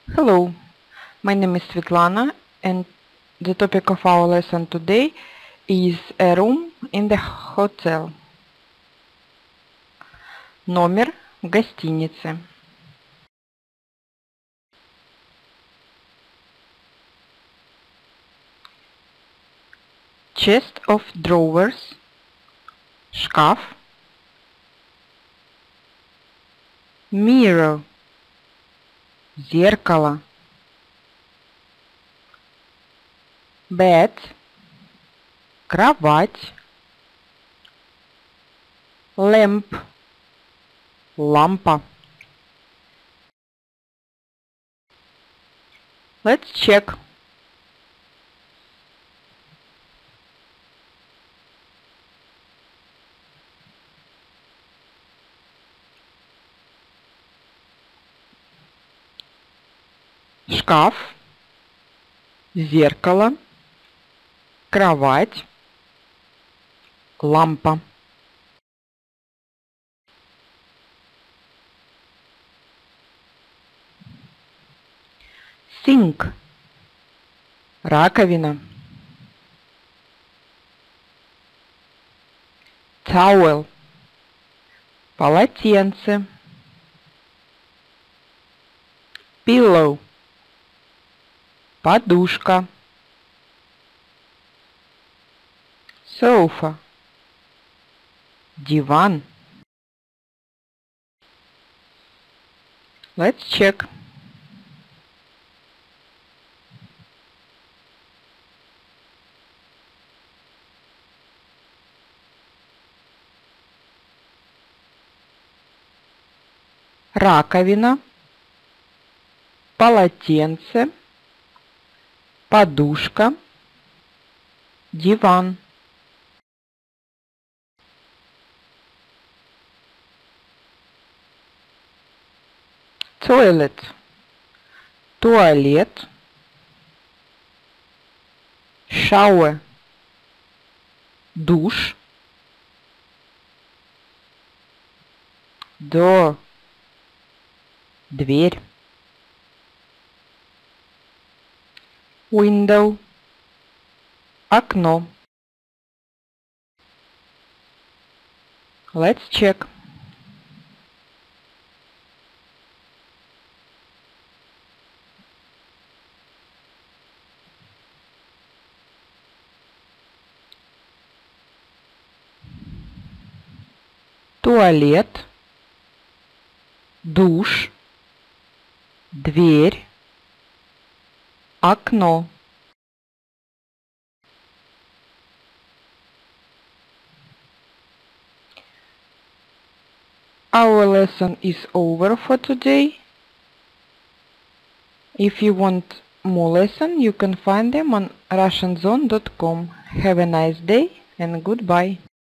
Hello, my name is Svetlana and the topic of our lesson today is a room in the hotel. Номер в гостинице. Chest of drawers. Шкаф. Mirror. Зеркало. Bed. Кровать. Lamp. Лампа. Let's check. Шкаф, зеркало, кровать, лампа. Sink, раковина. Towel, полотенце. Pillow, подушка. Sofa, диван. Let's check. Раковина, полотенце, подушка, диван. Toilet, туалет. Shower, душ. Door, дверь. Window, окно. Let's check. Туалет, душ, дверь, окно. Our lesson is over for today. If you want more lessons, you can find them on russianzone.com. Have a nice day and goodbye.